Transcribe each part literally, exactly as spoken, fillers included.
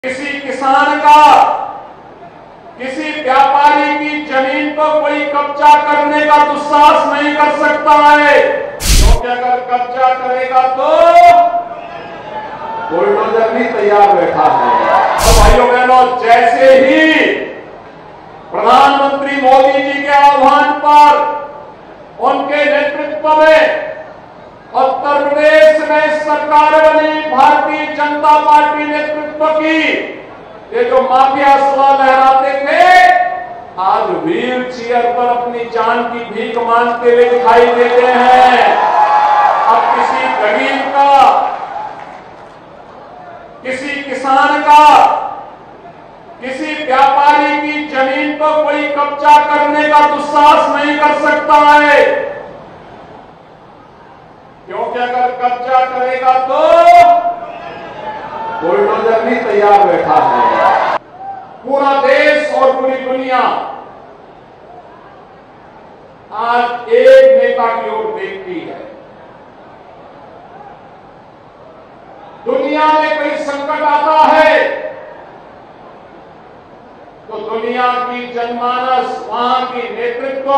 किसी किसान का किसी व्यापारी की जमीन पर कोई कब्जा करने का दुस्साहस नहीं कर सकता है, क्योंकि अगर कब्जा करेगा तो बुलडोजर भी तैयार बैठा है। तो भाइयों बहनों, जैसे ही प्रधानमंत्री मोदी जी के आह्वान पर उनके नेतृत्व में उत्तर प्रदेश में सरकार बनी भारतीय जनता पार्टी नेतृत्व की, ये जो माफिया स्वर लहराते थे आज व्हील चेयर पर अपनी जान की भीख मांगते हुए दिखाई देते हैं। अब किसी गरीब का, किसी किसान का, किसी व्यापारी की जमीन पर कोई कब्जा करने का दुस्साहस नहीं कर सकता है, क्योंकि अगर कब्जा करेगा तो बुलडोजर भी तैयार बैठा है। पूरा देश और पूरी दुनिया आज एक नेता की ओर देखती है। दुनिया में कोई संकट आता है तो दुनिया की जनमानस वहां की नेतृत्व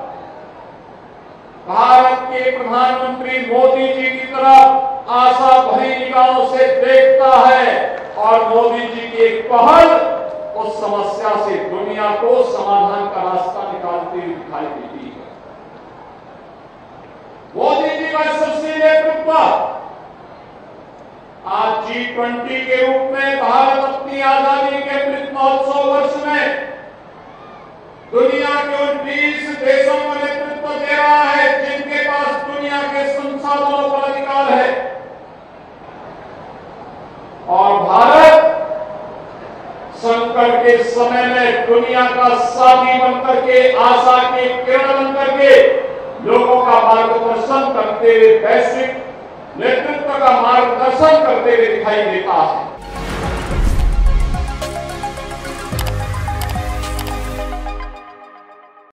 भारत के प्रधानमंत्री मोदी जी की तरफ आशा भरी निगाहों से देखता है और मोदी जी की एक पहल उस समस्या से दुनिया को समाधान का रास्ता निकालती हुई दिखाई देती है। मोदी जी का यशस्वी नेतृत्व आज जी ट्वेंटी के रूप में भारत अपनी आजादी के अमृत महोत्सव वर्ष में दुनिया के उन बीस देशों का नेतृत्व दे रहा है जिनके पास दुनिया के संसाधनों पर अधिकार है, और भारत संकट के समय में दुनिया का साथी बनकर के, आशा के किरण बनकर के लोगों का मार्गदर्शन करते हुए, वैश्विक नेतृत्व का मार्गदर्शन करते हुए दिखाई देता है।